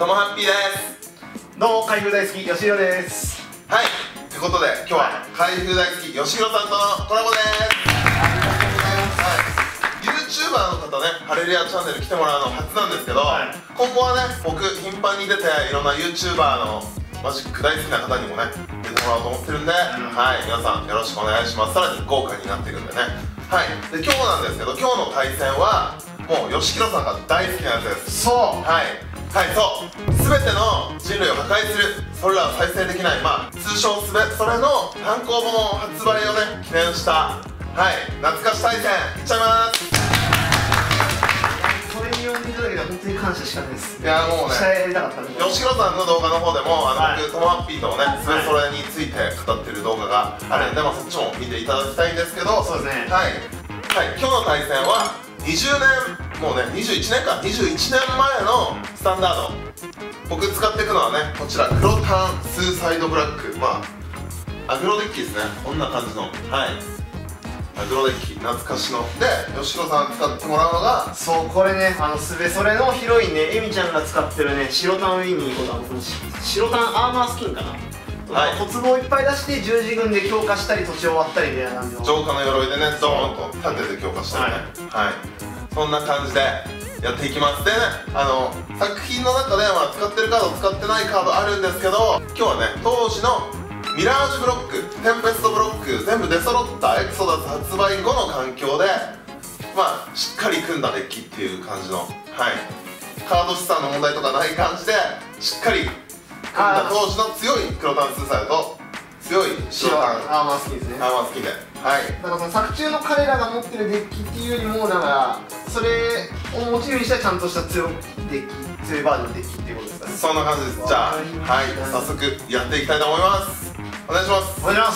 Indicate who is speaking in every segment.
Speaker 1: ともハッピーです。
Speaker 2: どうも、開封大好き、よしひろです。
Speaker 1: はい、ということで今日は開封大好きよしひろさんとのコラボです。YouTuber の方ね、ハレルヤチャンネル来てもらうの初なんですけど、今後はね、僕頻繁に出ていろんな YouTuber のマジック大好きな方にもね出てもらおうと思ってるんで、はい、皆さんよろしくお願いします。さらに豪華になっていくんでね。はい、で今日なんですけど、今日の対戦はもうよしひろさんが大好きなやつです。そうはいはい、そう、全ての人類を破壊する、それらを再生できない、通称それの単行本発売をね記念した、はい、懐かし対戦いっちゃいます。
Speaker 2: それに呼んでいただけたら本当に感謝しかないです。
Speaker 1: いやもうね、
Speaker 2: やりたかったんで、
Speaker 1: よしひろさんの動画の方でも僕ともハッピーとねそれについて語ってる動画があるんで、そっちも見ていただきたいんですけど、
Speaker 2: そうですね、
Speaker 1: はい、はい、今日の対戦は20年、もうね21年間、21年前のスタンダード。僕使っていくのはね、こちらクロタンスーサイドブラック、アグロデッキですね。こんな感じの、はい、アグロデッキ懐かしので、よしひろさん使ってもらうのが、
Speaker 2: そう、これね、すべそれのヒロインね、エミちゃんが使ってるね、白タンウィニーこと、白タンアーマースキンかな、はい、小壺をいっぱい出して十字軍で強化したり土地を割ったりみたいな感じの
Speaker 1: 浄化の鎧でね、ドーンと盾で強化したりね、はい、そんな感じでやっていきます。でね、作品の中で使ってるカード使ってないカードあるんですけど、今日はね当時のミラージュブロック、テンペストブロック全部出揃ったエクソダス発売後の環境でしっかり組んだデッキっていう感じの、はい、カード資産の問題とかない感じでしっかり組んだ当時の強い黒タンスーサイドと強い白タン
Speaker 2: アーマー好きですね。
Speaker 1: アーマー好きで、はい、
Speaker 2: だからその作中の彼らが持ってるデッキっていうよりも、だからそれをモチーフにしたちゃんとした強いデッキ、強いバージョンのデッキっていうことですかね。
Speaker 1: そんな感じです。じゃあ、はい、早速やっていきたいと思います。お願いします。
Speaker 2: お願いします。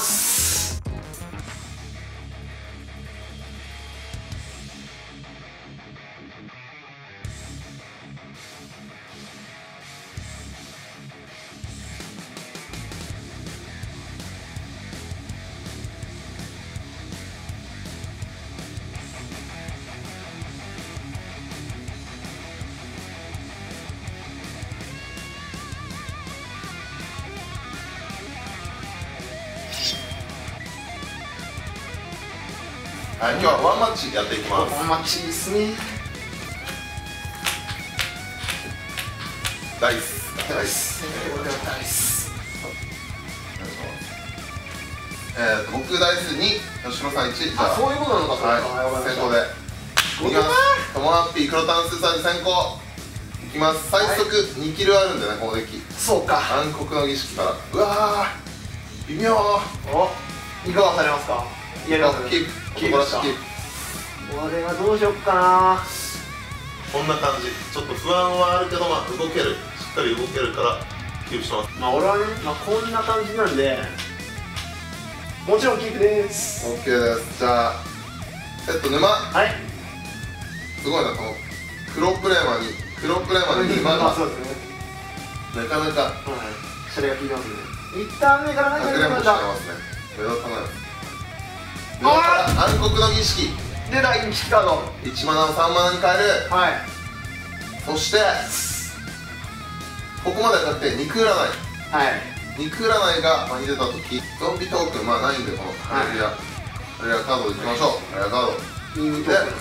Speaker 1: はい、今日はワンマッチやっていきます。
Speaker 2: ワンマッチですね。
Speaker 1: ダイス。
Speaker 2: ダイス。ダイス。
Speaker 1: 僕ダイス2、吉野さん1。じゃあ、
Speaker 2: そういうことなのか。
Speaker 1: はい、先行で。いきます。トモハッピー、黒タンスーサイド先行。いきます。最速2キルあるんでね、このデッキ。
Speaker 2: そうか。
Speaker 1: 暗黒の儀式から。うわー、微妙。
Speaker 2: いかがされますか。やりますね。
Speaker 1: キープした。
Speaker 2: これはどうしよっかな。
Speaker 1: こんな感じ。ちょっと不安はあるけど、動ける。しっかり動けるからキープします。
Speaker 2: 俺はね、こんな感じなんで、もちろんキープです。
Speaker 1: OK です。じゃあセット沼。
Speaker 2: はい、
Speaker 1: すごいな、この黒プレーマに沼が
Speaker 2: そうですね、
Speaker 1: なかなか
Speaker 2: シャレが効いてますね。1ターン目から何が出るんだ。
Speaker 1: 目立たない暗黒の儀式。
Speaker 2: 出た、儀式カード。
Speaker 1: 1マナを3マナに変える。
Speaker 2: はい、
Speaker 1: そしてここまで買って肉占い。
Speaker 2: はい、
Speaker 1: 肉占いが出た時、ゾンビトークンないんで、このハレルヤカードでいきましょう。ハレルヤカード
Speaker 2: 22トークン。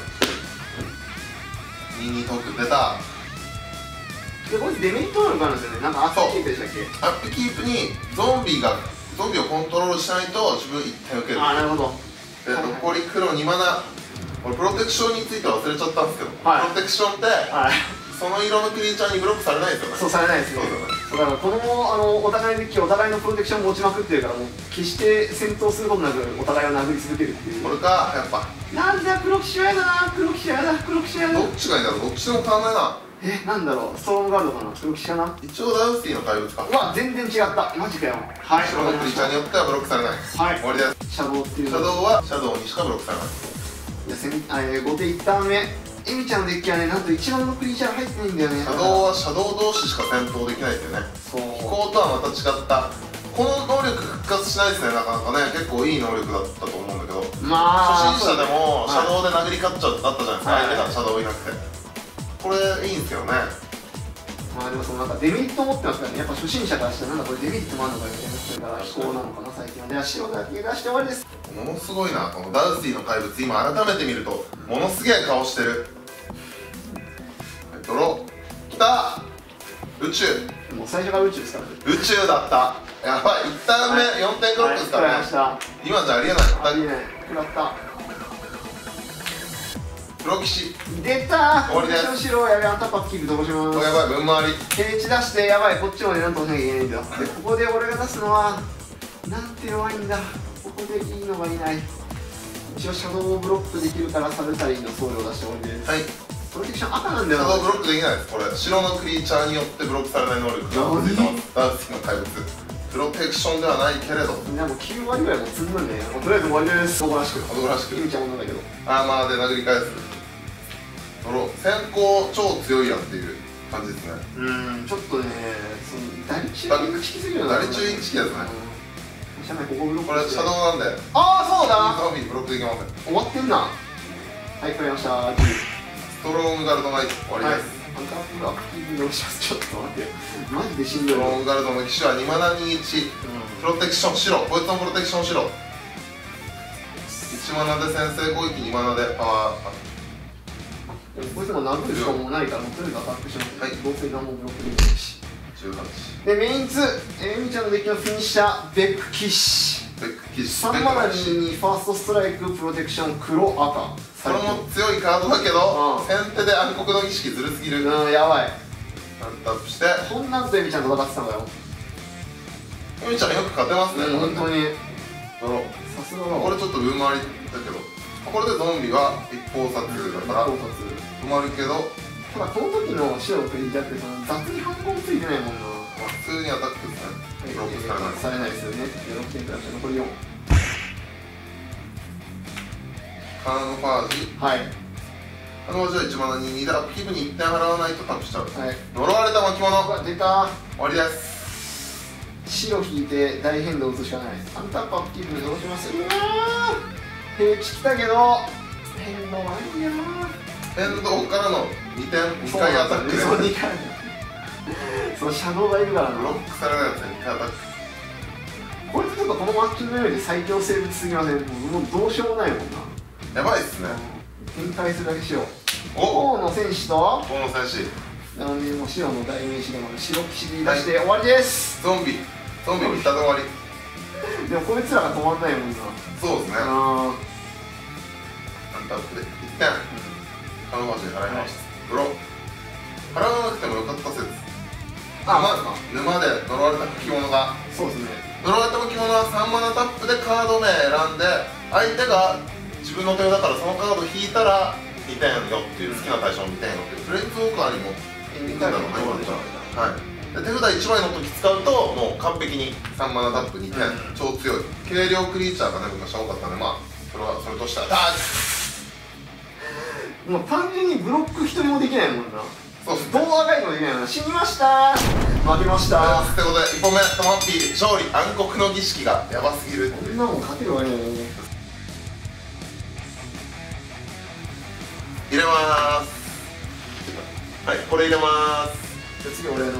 Speaker 1: 22トークン出た。
Speaker 2: で、これデメリット能力あるんですよね。なんかアップキープでしたっけ。
Speaker 1: アップキープにゾンビをコントロールしないと自分1点受ける。
Speaker 2: なるほど。
Speaker 1: 残り黒2マナ。これプロテクションについて忘れちゃったんですけど、プロテクションってその色のクリーチャーにブロックされないですよね。
Speaker 2: そう、されないですね。だからこのお互いのデッキ、お互いのプロテクション持ちまくってるから、もう決して戦闘することなくお互いを殴り続けるっていう。
Speaker 1: これか、やっぱ
Speaker 2: なんだ、黒騎士はやだな。黒騎士はやだ。
Speaker 1: どっちがいいんだろう。どっちでも変わんないな。
Speaker 2: なんだろう、ストロームガードかな。黒騎士かな。
Speaker 1: 一応ダウスティの怪物か。
Speaker 2: 全然違った。マジかよ。はい、
Speaker 1: 白のクリーチャーによってはブロックされない。はい、終わりです。
Speaker 2: シャドウっていう。
Speaker 1: シャドウはシャドウにしかブロックされない。
Speaker 2: 後手1ターン目、エミちゃんのデッキはね、なんと1番のクリーチャー入ってないんだよね。
Speaker 1: シャドウはシャドウ同士しか戦闘できないんでね。飛行とはまた違った。この能力復活しないですね、なかなかね。結構いい能力だったと思うんだけど、初心者でもシャドウで殴り勝っちゃったじゃないですか、相手がシャドウいなくて。これいいんですけどね。
Speaker 2: まあでもそのなんかデメリットを持ってますからね。やっぱ初心者からしたらなんだこれデメリットもあるのかよみたいな、それから飛行なのかな最近は。では白だけ出して終わりです。
Speaker 1: ものすごいな、このダウシーの怪物、今改めて見るとものすげえ顔してる。ドローきた。宇宙、
Speaker 2: もう最初から宇宙ですからね。
Speaker 1: 宇宙だった。やばい、1ターン目4点クロックですからね。今じゃありえない。
Speaker 2: ありえない。食らった。
Speaker 1: 黒騎士
Speaker 2: 出たー。
Speaker 1: 終わりです。
Speaker 2: 白やべ、アンタッパーキープどうします。
Speaker 1: やばい、分回り
Speaker 2: 平地出してやばい、こっちまでなんとかしなきゃいけないんだよ。でここで俺が出すのはなんて弱いんだ。ここでいいのがいない。一応シャドウをブロックできるからサルタリーのソウルを出して終わりです。
Speaker 1: はい。
Speaker 2: プロテクション赤なんだよな。
Speaker 1: シャドウブロックできないです。これ白のクリーチャーによってブロックされない能力がついてます。ダウシーの怪物、プロテクションではないけれど、
Speaker 2: みんなもう9割ぐらいもう積んだんで、もうとりあえず終わりです。男らしく
Speaker 1: 男らしく
Speaker 2: 意味ちゃんもんだけど、
Speaker 1: アーマーで殴り返す。ドロー先行超強いやんっていう感じですね。
Speaker 2: ちょっとね、その打率が効きすぎるよな。
Speaker 1: 打率中1期ですね。
Speaker 2: しゃべここブロック
Speaker 1: これシャドウなんで、
Speaker 2: ああそうだ、
Speaker 1: ゾンビブロックできません。
Speaker 2: 終わってんな。はい、食らいました。
Speaker 1: ストロングガルドナイト終わりです。
Speaker 2: アンカーがアクティブに押します。ちょっと待ってよ、マジでしんどい。
Speaker 1: ストロングガルドの騎士は2マナ21、プロテクション白、こいつのプロテクション白、1マナで先制攻撃、2マナでパワーアップ。
Speaker 2: こいつも殴るしかもうないから、もうとりあえずアタックします。
Speaker 1: はい、
Speaker 2: どうせ何もブロックできないし。
Speaker 1: 18
Speaker 2: で、メイン2、エミちゃんのデッキのフィニッシャー、ベック騎士。
Speaker 1: ベック騎士、
Speaker 2: 3マナ2にファーストストライク、プロテクション、黒、赤。
Speaker 1: これも強いカードだけど、先手で暗黒の儀式ずるすぎる。
Speaker 2: やばい。
Speaker 1: タップして、
Speaker 2: こんなんとエミちゃん戦ってたのよ。
Speaker 1: エミちゃんよく勝てますね、
Speaker 2: 本当に。
Speaker 1: ドロー。
Speaker 2: さすがだ。
Speaker 1: これちょっと分回りだけど、これでゾンビは一方殺だから止まるけど、
Speaker 2: ただこの時の白のクリーチャーってその雑に反抗ついてないもんな。
Speaker 1: 普通にアタックですね。ブロックされない
Speaker 2: ですよね。6点くらいして残り4。
Speaker 1: カーノファージ、
Speaker 2: はい。
Speaker 1: カーノファージは1マナ22でアップキープに1点払わないとタップしちゃう。
Speaker 2: はい。
Speaker 1: 呪われた巻物
Speaker 2: 出た。
Speaker 1: 終わりです。
Speaker 2: 白引いて大変動打つしかない。アンタップアップキープでどうします。うわー、平地来たけど変動悪いよな。
Speaker 1: 変動からの2点2回アタックで
Speaker 2: そう2回そうシャドウがいるからな。
Speaker 1: ブロックされないやつに2回アタック。
Speaker 2: こいつちょっとこのマッチングより最強生物すぎません。もうどうしようもないもんな。
Speaker 1: やばいっすね。
Speaker 2: 展開するだけしよう。
Speaker 1: お
Speaker 2: 王の戦士と
Speaker 1: 王の戦士、
Speaker 2: なのでもう白の代名詞でもある白騎士で出して終わりです。
Speaker 1: ゾンビ見たで終わり。
Speaker 2: でもこいつらが止まんないもんな。
Speaker 1: そうですね。
Speaker 2: あ
Speaker 1: アンタップで1点カーノファージに払います。ドロー払わなくてもよかった説。沼で呪われた書物が、
Speaker 2: そうですね。
Speaker 1: 呪われた書物は3マナタップでカード名選んで、相手が自分の手だからそのカード引いたら2点よっていう、好きな対象の2点よっていう、フレンズウォーカーにもいくんだろうな、今じゃ。はい。で手札1枚の時使うともう完璧に3マナタップ2点、超強い軽量クリーチャーがね昔は多かったんで、まあそれとしては
Speaker 2: もう単純にブロック一人もできないもんな。
Speaker 1: そうですね。
Speaker 2: 動画ガイドもできないもんな。死にましたー、負けました
Speaker 1: ということで1本目トマッピー勝利。暗黒の儀式がやばすぎる。
Speaker 2: こんなもん勝てるわけないよね。
Speaker 1: 入れまーす。はい、これ入れまーす。
Speaker 2: じゃあ次俺の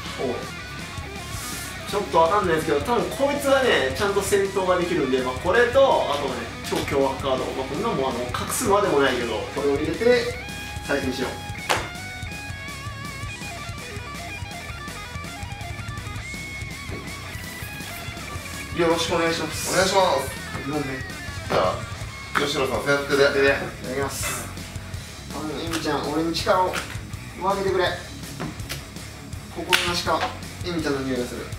Speaker 2: ちょっとわかんないですけど、多分こいつはねちゃんと戦闘ができるんで、これとあとね超凶悪カード、こんなもん隠すまでもないけど、これを入れて再生しよう。よろしくお願いします。
Speaker 1: お願いします。
Speaker 2: 4問目。
Speaker 1: じゃあ吉野さん先手で
Speaker 2: いただきます。エミちゃん俺に力を分けてくれ。心なしかエミちゃんの匂いがする。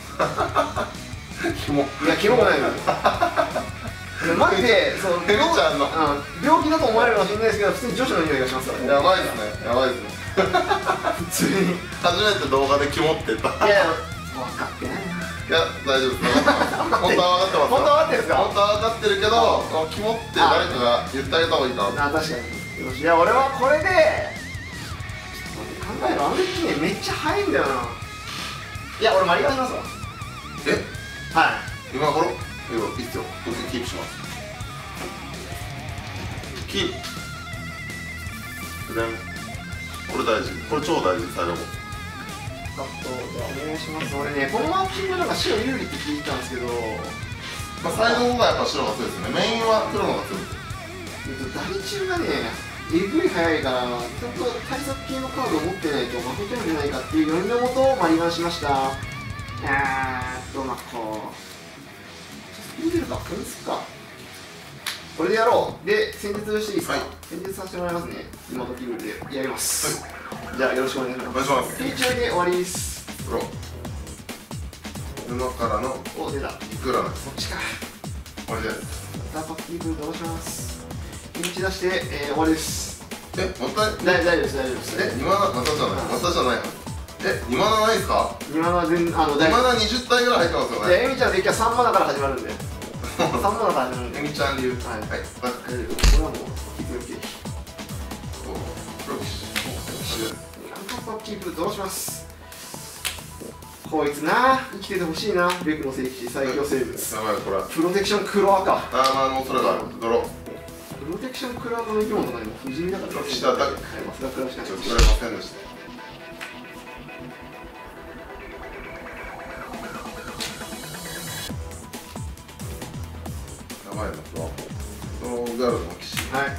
Speaker 1: キモ。
Speaker 2: いやキモくないのよ。マジでそう
Speaker 1: エミちゃんの
Speaker 2: 病気だと思われるかもしれないですけど、普通に女子の匂いがしますからね。
Speaker 1: やばいですね、やばいですね。
Speaker 2: 普通に
Speaker 1: 初めて動画でキモって言った。
Speaker 2: いや分かってないな。
Speaker 1: いや大丈夫です。本当は分かってます。
Speaker 2: 本当は分かってるんですか。
Speaker 1: 本当は分かってるけど、キモって誰かが言ってあげた方がいいかな。
Speaker 2: あ、確かに。よし、いや俺はこれで考える、あの時ねめっちゃ早いんだよな。いや俺マリカしますわ。
Speaker 1: え、
Speaker 2: はい、
Speaker 1: 今頃いいっすよ。僕キープします。キープでこれ大事、これ超大事。最後
Speaker 2: カットじゃあお願いします。俺ねこのマッピングなんか白有利って聞いたんですけど、
Speaker 1: まあサイドの方がやっぱ白が強いですよね。メインは黒の方が強いです。
Speaker 2: 大中がねえぐい速いからちょっと対策系のカードを持ってないと負けちゃうんじゃないかっていう読みのもとマリガンしました。まあこうスピードルかこれすっかこれでやろう。で戦術していいですか。戦術させてもらいますね。今時ルールでやります。じゃあよろしくお願いします。
Speaker 1: お願いします。
Speaker 2: 定中で終わりです。
Speaker 1: 黒布からの
Speaker 2: お出た。
Speaker 1: いくらなんです。
Speaker 2: そっちか。
Speaker 1: 終わりです。
Speaker 2: またパッキングどうします。ピンチ出して、終わりです。
Speaker 1: もったい
Speaker 2: 大丈夫です大丈夫です。
Speaker 1: 今のまたじゃないまたじゃない今のないですか。
Speaker 2: 今のは全然大丈夫。
Speaker 1: 今の20体ぐらい入ってますよね。
Speaker 2: エミちゃんのデッキは3マナから始まるんで3マナから始まるんで
Speaker 1: エミちゃん流。はい
Speaker 2: これはもうキープキープパッキープどうします。こいつな生きててほしいな。ベクの聖騎士最強生物。
Speaker 1: やばいこれ
Speaker 2: プロテクション黒赤。
Speaker 1: ああもうそれがあるドロー。
Speaker 2: プロテクション黒赤の生き物とかにも不死身だから
Speaker 1: 下だけ
Speaker 2: はい増田黒しかない。
Speaker 1: ちょっと取れませんでした。やばいなドローガルドの騎士。
Speaker 2: はい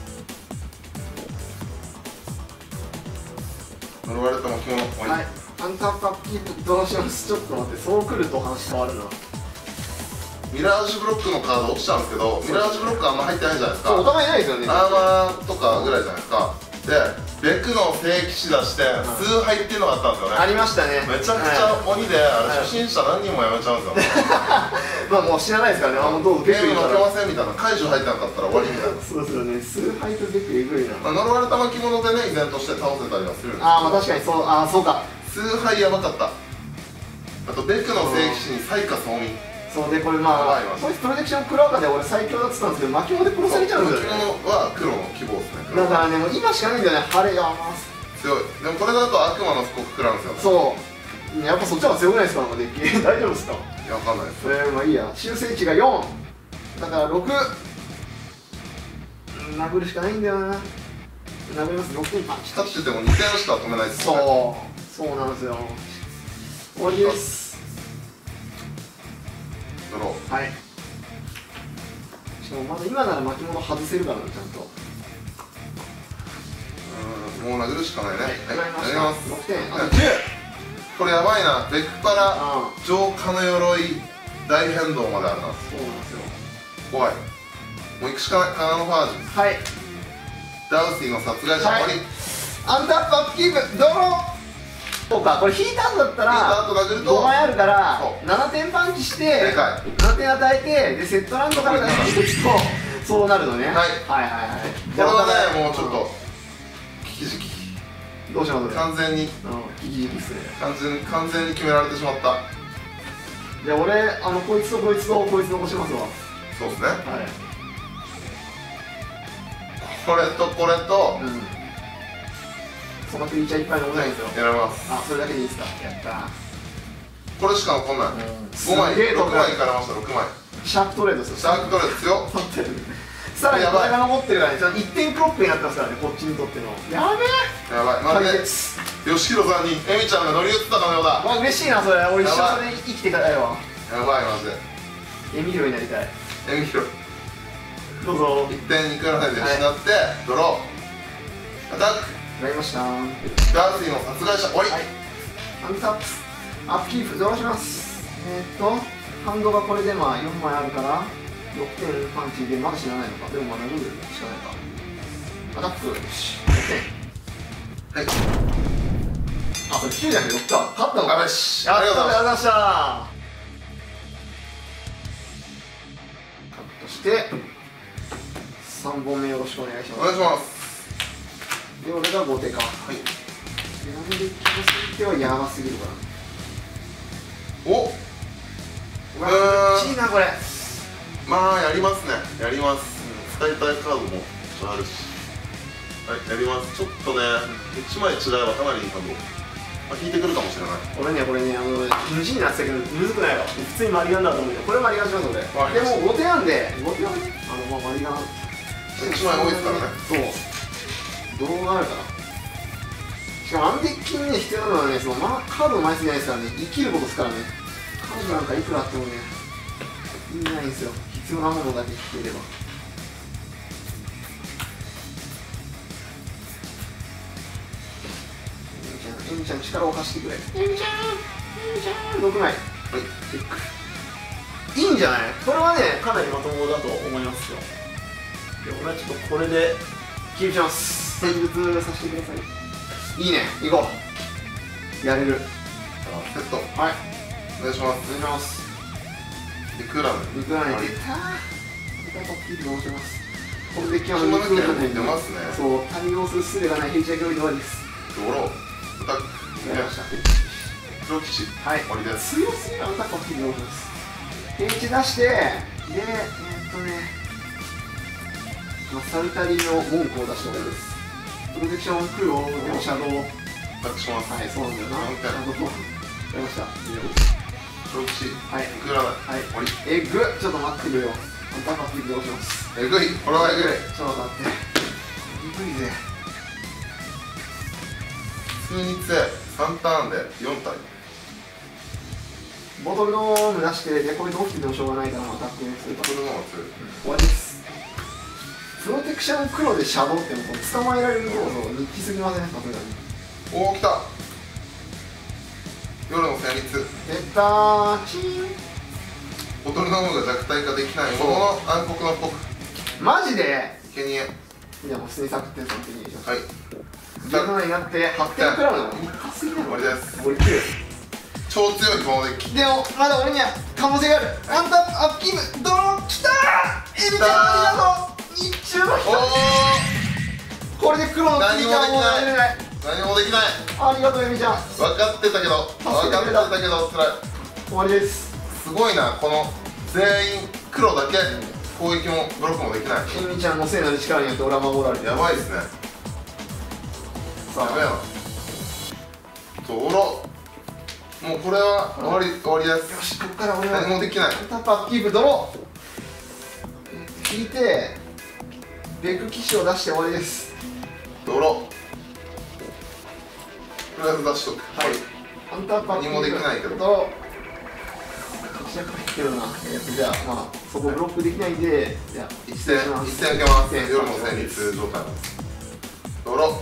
Speaker 1: 呪われた巻物。
Speaker 2: はいアンターパッキープどうします。ちょっと待ってそう来ると話変わるな。
Speaker 1: ミラージュブロックのカード落ちちゃうんですけど、ミラージュブロックあんま入ってないじゃないですか。
Speaker 2: そうお互いないですよね。
Speaker 1: アーマーとかぐらいじゃないですか。で、ベクの聖騎士出して数入っていうのがあったんですよね。
Speaker 2: ありましたね。
Speaker 1: めちゃくちゃ鬼で、あれ初心者何人もやめちゃうんですよ。
Speaker 2: まあもう知らないですからね。もうどうぞ
Speaker 1: ゲーム負けませんみたいな、解除入ってなかったら終わりみたいな。
Speaker 2: そうですよね。数敗とベクえぐいな。
Speaker 1: 呪われた巻物でね、依然として倒せたりはするんですけど。
Speaker 2: ああまあ確かにそうそうか。
Speaker 1: 数敗やばかった。あとベクの聖騎士に最下総民。
Speaker 2: そうでこれまあこいつプロテクション黒赤で俺最強だって言ったんですけど巻物で殺されちゃうんですよね。
Speaker 1: 巻物は黒の希望ですね。
Speaker 2: だからねもう今しかないんだよね。晴れが
Speaker 1: 強い。でもこれだと悪魔の布告食らうんですよね。
Speaker 2: そうやっぱそっちの方が強くないですか。なんかデッキ大丈夫ですか。
Speaker 1: いやわかんないです。
Speaker 2: まあいいや。修正値が4だから6殴るしかないんだよな。殴ります。6点パンチ
Speaker 1: 勝ってても2点しか止めないですよね。
Speaker 2: そうなんですよ。終わりです。
Speaker 1: ドロー。
Speaker 2: はい。しかもまだ今なら巻物外せるからねちゃんと。
Speaker 1: もう殴るしかないね。
Speaker 2: はい、やります。6点。あと10。
Speaker 1: これやばいな。ベックから浄化の鎧大変動まであるな。
Speaker 2: そうなんですよ。
Speaker 1: 怖い。もう行くしかない。カナノファージュ。
Speaker 2: はい。
Speaker 1: ダウシーの殺害者終わり。
Speaker 2: アンタップアップキープドロー。そうかこれ引いた後だったら5枚あるから7点パンチして7点与えてでセットランドから出していくとそうなるのね。はいはいはい。
Speaker 1: これはねもうちょっと危機時期。
Speaker 2: どうします。
Speaker 1: 完全に
Speaker 2: 危機時期っすね。
Speaker 1: 完全に決められてしまった。
Speaker 2: じゃあ俺こいつとこいつとこいつ残しますわ。
Speaker 1: そうですね。
Speaker 2: はい。
Speaker 1: これとこれと
Speaker 2: そばクリーチャーいっぱいのおないんですよ。
Speaker 1: 選べます。
Speaker 2: あ、それだけでいいですか。やった
Speaker 1: これしか残んない。5枚6枚いかれました。6枚
Speaker 2: シャークトレードですよ。
Speaker 1: シャークトレード強っ。
Speaker 2: さらにこれが残ってるからね1点クロックになってますからねこっちにとっての。やべえ
Speaker 1: やばい。まるで吉弘さんにエミちゃんが乗り移ったかのようだ。
Speaker 2: わ嬉しいなそれ。俺一生それ生きていかないわ。
Speaker 1: やばいマジで。
Speaker 2: エミヒロになりたい。
Speaker 1: エミヒロ
Speaker 2: どうぞ。
Speaker 1: 1点いくらで失ってドローアタック
Speaker 2: やりました。
Speaker 1: ダーシーの殺害者終わり。
Speaker 2: アンタップアップキープドローします。ハンドがこれでまあ4枚あるから6点パンチでまだ死なないのか。でもまだ殴るしかないか。アタック6点。はい。あこれ9じゃなくて6か。勝ったのか。
Speaker 1: よし
Speaker 2: ありがとうございました。カットして3本目よろしくお願いします。
Speaker 1: お願いします。
Speaker 2: で俺が5手か。はい。なんで気がすぎてはやばすぎるかな。
Speaker 1: おっ
Speaker 2: きついなこれ。
Speaker 1: まあやりますね。やります。使いたいカードもちょっとあるし。はい、やります。ちょっとね、1枚違えばかなりいいカード。引いてくるかもしれない。
Speaker 2: 俺ね、これね、無事になってたけど、むずくないわ。普通にマリガンだと思うよ。これマリガンしますので。でも5手なんで、5手はね、まあマリガン。
Speaker 1: 1枚多いですからね。
Speaker 2: そう。どうなるかな。 かもあのデッキにね必要なのはね、そのカードの枚数じゃないですからね、生きることですからね。カードなんかいくらあってもね意味ないんですよ。必要なものだけ引ければ。エミちゃん力を貸してくれ。エミちゃん6枚。はい、チェック。いいんじゃない？これはねかなりまともだと思いますよ。で俺はちょっとこれでキープします。戦術させてください。いいね、行こう。やれる。
Speaker 1: セット、
Speaker 2: はい、
Speaker 1: お願いします。
Speaker 2: お願いします。
Speaker 1: リクラム、
Speaker 2: リクラム出たー。キープ直します。このデッキはもうリクラム
Speaker 1: 出ますね。
Speaker 2: そう、対応する術がない兵士が強いのはです。
Speaker 1: ドロー、アタック、
Speaker 2: やりました。
Speaker 1: 黒騎士、
Speaker 2: はい、
Speaker 1: 終わりです。
Speaker 2: 強すぎるアタックをキープ直します。平地出して、で、サルタリーの文句を出しております。プロテクション黒のシャドウ。
Speaker 1: アタックします。
Speaker 2: はい、そうなんだよな。シャドウ。やりました。
Speaker 1: 黒騎士、
Speaker 2: はい、
Speaker 1: リクラム、
Speaker 2: はい、
Speaker 1: 終わり。
Speaker 2: えぐっ、ちょっと待ってくれよ。アタックキープ直します。
Speaker 1: えぐい、これはえぐい。
Speaker 2: ちょっと待って。えぐいぜ。
Speaker 1: 普通に強い、3ターンで4体。
Speaker 2: ボトルのーム出して、で、これどうしてでもしょうがないからアタックすると。
Speaker 1: これの方が強い。
Speaker 2: 終わりです。プロテクション黒でシャドウってもう捕まえられる要素日記すぎませんか、それが。
Speaker 1: おお、来た。夜の旋律。
Speaker 2: 出たー、チーン。
Speaker 1: ボトルの方が弱体化できないものの暗黒の国。
Speaker 2: マジで。
Speaker 1: 生贄。
Speaker 2: じゃあもう普通にサクって3点にします。
Speaker 1: はい。
Speaker 2: 17になって8点くらいなの。終
Speaker 1: わりです。
Speaker 2: 俺9。
Speaker 1: 超強いこのデッキ。
Speaker 2: でもまだ俺には可能性がある。アンタップアップキームドローきたー。エビちゃんありがとう。日中の光。これで黒の
Speaker 1: 何もできない
Speaker 2: い。
Speaker 1: 何もできない。
Speaker 2: ありがとうエビちゃん。
Speaker 1: 分かってたけど辛い。
Speaker 2: 終わりです。
Speaker 1: すごいな、この全員黒だけ攻撃もブロックもできない。
Speaker 2: エミちゃんの聖なる力によって俺は守られて
Speaker 1: やばいですね。やべえな。ドロー。もうこれは終わりです。
Speaker 2: よし、ここから俺は
Speaker 1: 何もできない。
Speaker 2: タップアップキープドロー。引いてベック騎士を出して終わりです。
Speaker 1: ドロー。とりあえず出しとく。
Speaker 2: はい、アンタップアップキープ
Speaker 1: 何もできないけど
Speaker 2: ドロー。一役入ってるな。じゃあまあそこブロックできないんで、じゃあ
Speaker 1: 一戦受けます。夜の戦律状態なんです。ドロー。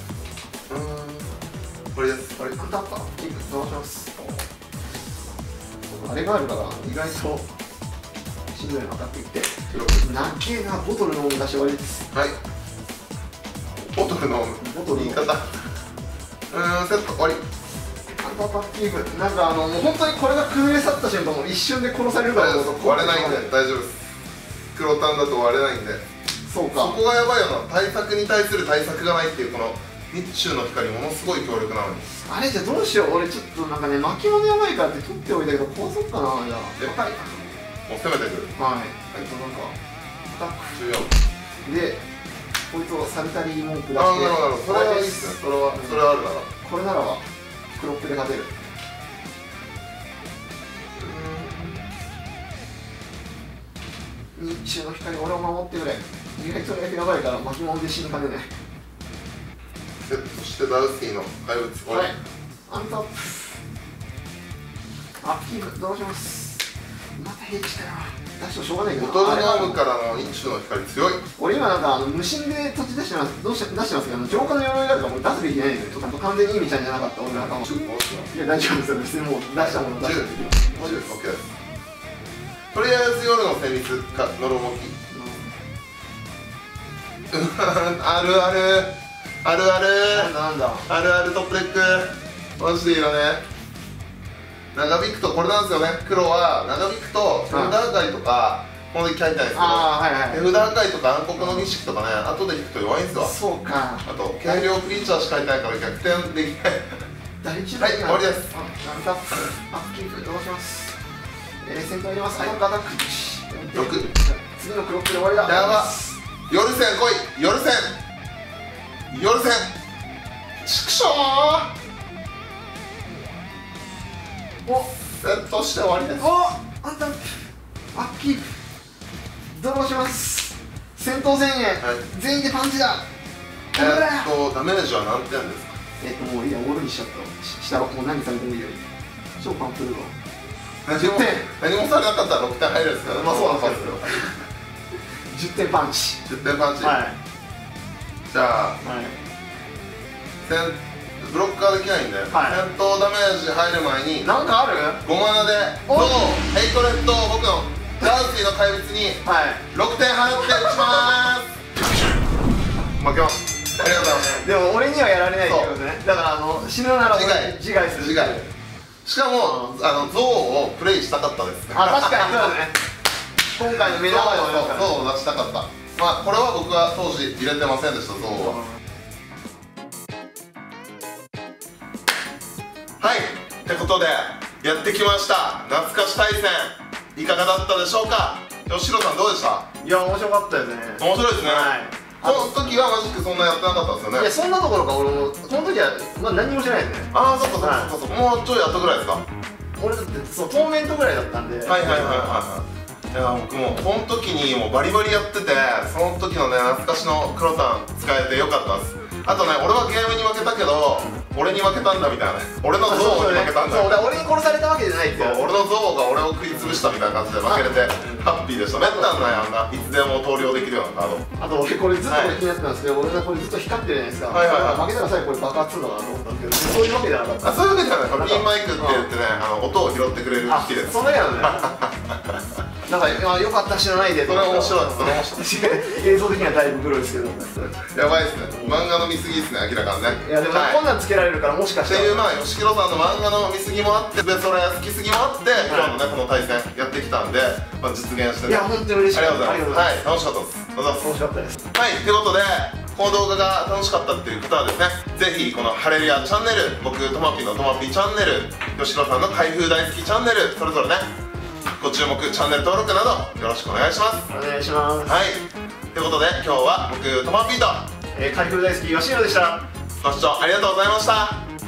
Speaker 1: これです。
Speaker 2: あれ、アンタップキープどうします。あれがあるから意外としんどいの当たっていってなけな。ボトルの出し終わりです。
Speaker 1: はい、ボトルの言い方。セット終わり。
Speaker 2: アンタップキープなんかもう本当にこれが崩れ去った瞬間もう一瞬で殺されるから
Speaker 1: 割れないんで大丈夫です。黒タンだと割れないんで。
Speaker 2: そうか、
Speaker 1: そこがやばいよな。対策に対する対策がないっていうこの日中の光ものすごい強力なのに。
Speaker 2: あれじゃあどうしよう。俺ちょっとなんかね巻物やばいからって取っておいたけど壊そうかな。じゃあ
Speaker 1: はい、もう攻めてくる。
Speaker 2: はい、なんかアタック
Speaker 1: 14
Speaker 2: でこいつをサルタリー文句出して。
Speaker 1: ああ、なるほど。それはいいっすね。それはあるなら
Speaker 2: これならばクロップで勝てる。日中の光俺を守ってくれ。意外とそれがやばいから巻物で死にかねない。
Speaker 1: そしてダウスティの怪物。
Speaker 2: はい、アンタップアップキープどうします。また平地かよ。出してもしょうがないけど、
Speaker 1: ボトルノームからの日中の光強い。俺
Speaker 2: 今なんか無心で土地出してます。出してますけど浄化の鎧があるからもう出すべきじゃないんですよ。ちょっと完全に意味ちゃんじゃなかった俺の頭。いや大丈夫ですよ。別にもう出したもの出してる。
Speaker 1: 10、OK です。とりあえず夜の旋律かノロボキ。あるあるあるある
Speaker 2: なんだ
Speaker 1: あるあるトップデックマジでいらね。長引くとこれなんですよね。黒は長引くと手札破壊とかこのデッキ入ったんですけど、手札破壊とか暗黒の儀式とかね後で引くと弱いんですわ。
Speaker 2: そうか。
Speaker 1: あと軽量クリーチャーしかいないから逆転できない。
Speaker 2: 大丈夫。
Speaker 1: はい、終わりです。
Speaker 2: アップキープどうします。先頭入れます。アタック
Speaker 1: 6。
Speaker 2: 次のクロックで終わりだ。
Speaker 1: やば。夜戦来い。夜戦ちくしょー。おセットして終わりです。
Speaker 2: おアンタップアップキープドローします。戦闘1000円、全員でパンチだ。
Speaker 1: ダメージは何点ですか。
Speaker 2: もういいや、オールにしちゃった。したろ、もう何されてもいいよ。超パンプルが。
Speaker 1: 何もされなかったら6点入るんですけど、
Speaker 2: まあそうなんですよ。10点パンチ。
Speaker 1: 10点パンチ。
Speaker 2: はい。
Speaker 1: じゃあ、ブロックができないんで、戦闘ダメージ入る前に、
Speaker 2: なんかある
Speaker 1: 5マナで、ゾウ、ヘイトレッドを僕のダウスィの怪物に6点払って打ちまーす。負けます。ありがとうございます。
Speaker 2: でも俺にはやられないってことね。だから死ぬなら自害する。
Speaker 1: しかもゾウをプレイしたかったです。
Speaker 2: あ、確かにそうだね。今回の目玉の
Speaker 1: ゾウを出したかった。まあこれは僕は当時入れてませんでした、ゾウは。はい、ってことでやってきました、懐かし対戦。いかがだったでしょうか。吉野さんどうでした？
Speaker 2: いや、面白かったですね。
Speaker 1: 面白いですね。この時はマジックそんなやってなかったんですよね。
Speaker 2: いや、そんなところか。俺もこの時はまあ何もしてないですね。
Speaker 1: ああ、そっかそっかそっか。もうちょいやったぐらいですか。
Speaker 2: 俺だってトーメントぐらいだったんで。
Speaker 1: はいはいはいはい。いや僕もこの時にもうバリバリやってて、その時のね懐かしのクロタン使えてよかったです。あとね、俺はゲームに負けたけど俺に負けたんだみたいなね。俺のゾウに負けたんだ。
Speaker 2: そうだ、俺に殺されたわけじゃないって。
Speaker 1: 俺のゾウが俺を食い潰したみたいな感じで負けれてハッピーでした。めったんないあんないつでも投了できるようなカード。
Speaker 2: あと俺これずっと気になってたんですけど、俺がこれずっと光ってるじゃないですか。負けたら最後これ爆発するのかなと思ったんですけど、そういうわけじゃなかった。
Speaker 1: そういうわけじゃない。ピンマイクって言ってね、音を拾ってくれる機器です。
Speaker 2: それやのね。なんかよかった知らないで。
Speaker 1: それは面白いです。それ面白い。
Speaker 2: 映像的にはだいぶグロいですけど。
Speaker 1: やばいですね。漫画の見過ぎですね、明らかにね。
Speaker 2: いやでもこんなんつけられるから、もしかして。
Speaker 1: っていうまあ吉弘さんの漫画の見過ぎもあって、でそれ好きすぎもあって、今日のねこの対戦やってきたんで、まあ実現してね。
Speaker 2: いや本当に嬉しい。
Speaker 1: ありがとうございます。はい、楽しかったです。
Speaker 2: 楽しかったです。
Speaker 1: はい、ということで。この動画が楽しかったっていう方はですね、ぜひこのハレルヤチャンネル、僕とまぴのとまぴチャンネル、吉野さんの開封大好きチャンネル、それぞれねご注目、チャンネル登録などよろしくお願いします。
Speaker 2: お願いします。
Speaker 1: はい、ということで今日は僕とまぴと
Speaker 2: 開封大好き吉野でした。
Speaker 1: ご視聴ありがとうございました。